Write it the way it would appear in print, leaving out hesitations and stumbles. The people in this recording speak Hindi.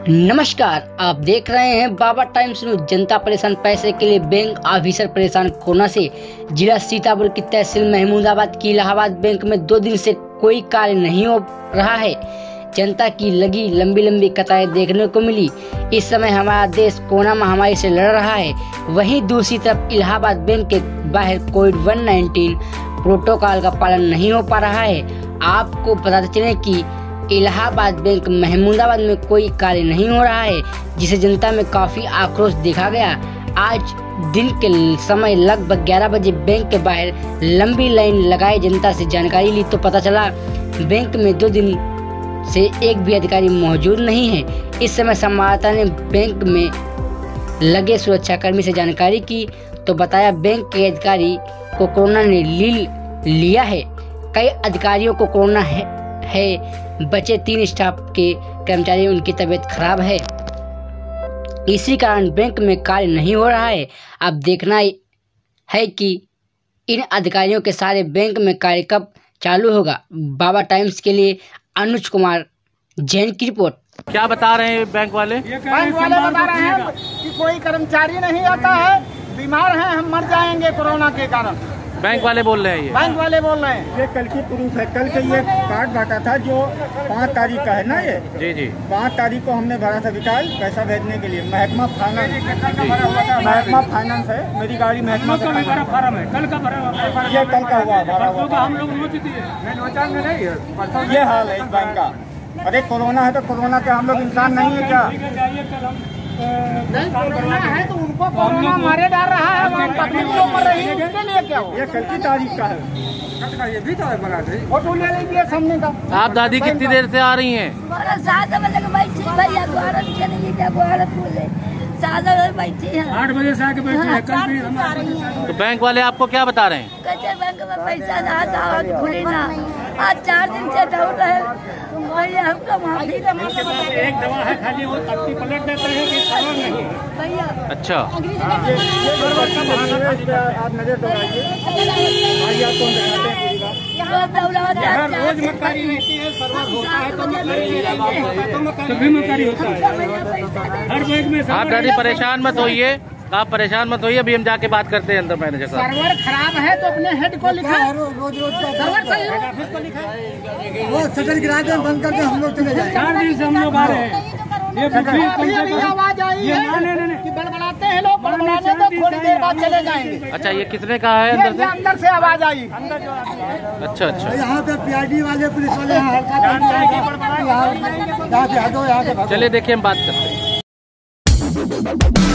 नमस्कार, आप देख रहे हैं बाबा टाइम्स न्यूज। जनता परेशान, पैसे के लिए बैंक ऑफिसर परेशान। कोरोना से जिला सीतापुर की तहसील महमूदाबाद की इलाहाबाद बैंक में 2 दिन से कोई कार्य नहीं हो रहा है। जनता की लगी लंबी कतारें देखने को मिली। इस समय हमारा देश कोरोना महामारी से लड़ रहा है, वहीं दूसरी तरफ इलाहाबाद बैंक के बाहर कोविड-19 प्रोटोकॉल का पालन नहीं हो पा रहा है। आपको बताते चलें कि इलाहाबाद बैंक महमूदाबाद में कोई कार्य नहीं हो रहा है, जिसे जनता में काफी आक्रोश देखा गया। आज दिन के समय लगभग 11 बजे बैंक के बाहर लंबी लाइन लगाए जनता से जानकारी ली तो पता चला बैंक में 2 दिन से एक भी अधिकारी मौजूद नहीं है। इस समय संवाददाता ने बैंक में लगे सुरक्षाकर्मी से जानकारी की तो बताया बैंक के अधिकारी को कोरोना ने लिया है। कई अधिकारियों को कोरोना है बचे 3 स्टाफ के कर्मचारी उनकी तबीयत खराब है। इसी कारण बैंक में कार्य नहीं हो रहा है। अब देखना है कि इन अधिकारियों के सारे बैंक में कार्य कब चालू होगा। बाबा टाइम्स के लिए अनुज कुमार जैन की रिपोर्ट। क्या बता रहे हैं बैंक वाले? बैंक वाले बता रहे हैं कि कोई कर्मचारी नहीं आता है, बीमार हैं, हम मर जाएंगे कोरोना के कारण। बैंक वाले बोल रहे हैं ये? बैंक वाले बोल रहे हैं। ये कल की प्रूफ है। कल के ये कार्ड बांटा था जो 5 तारीख का है ना। ये जी 5 तारीख को हमने भरा था विकास पैसा भेजने के लिए। महकमा फाइनेंस है, मेरी गाड़ी महकमा का फार्म है। कल का भरा, ये कल का हुआ भरा हुआ हम लोग। ये हाल है इस बैंक का। अरे कोरोना है तो कोरोना के हम लोग इंसान नहीं है क्या? नहीं, कोरोना है तो उनको कोरोना मारे डाल रहा है, पब्लिक को मर रही है, उसके लिए क्या हो? ये कल की तारीख का है। ये भी तो है बना थे। फोटो ले लीजिए सामने का। आप दादी कितनी देर से आ रही हैं? सादा बैठी है 8 बजे से आके बैठी है। कल भी तो बैंक वाले आपको क्या बता रहे हैं? कहते बैंक में पैसा ना खुली ना। आज 4 दिन से दौड़ रहे भैया, हमको माफी एक दवा है खाली, वो तख्ती पलट देते हैं कि खबर नहीं। भैया। अच्छा, आप नजर दौड़ाइए, रोज मक्कारी रहती है, सर्वर होता है तो भी मक्कारी होता है हर बैंक में। आप दादी परेशान मत होइए, आप परेशान मत होइए। अभी हम जाके बात करते हैं अंदर मैनेजर साहब। सर्वर खराब है तो अपने हेड को लिखा, सर्वर सही है को लिखा, वो शटर गिरा के बंद करके हम लोग चले जाएंगे। 4 दिन से हम लोग आ रहे हैं। ये आवाज आई है कि बड़बड़ाते हैं लोग, बड़बड़ाने तो थोड़ी देर बाद चले जाएंगे। अच्छा, ये किसने कहा है अंदर से? अंदर से आवाज आई। अच्छा, यहाँ पे पीआईडी वाले पुलिस वाले चलिए देखिए हम बात करते हैं।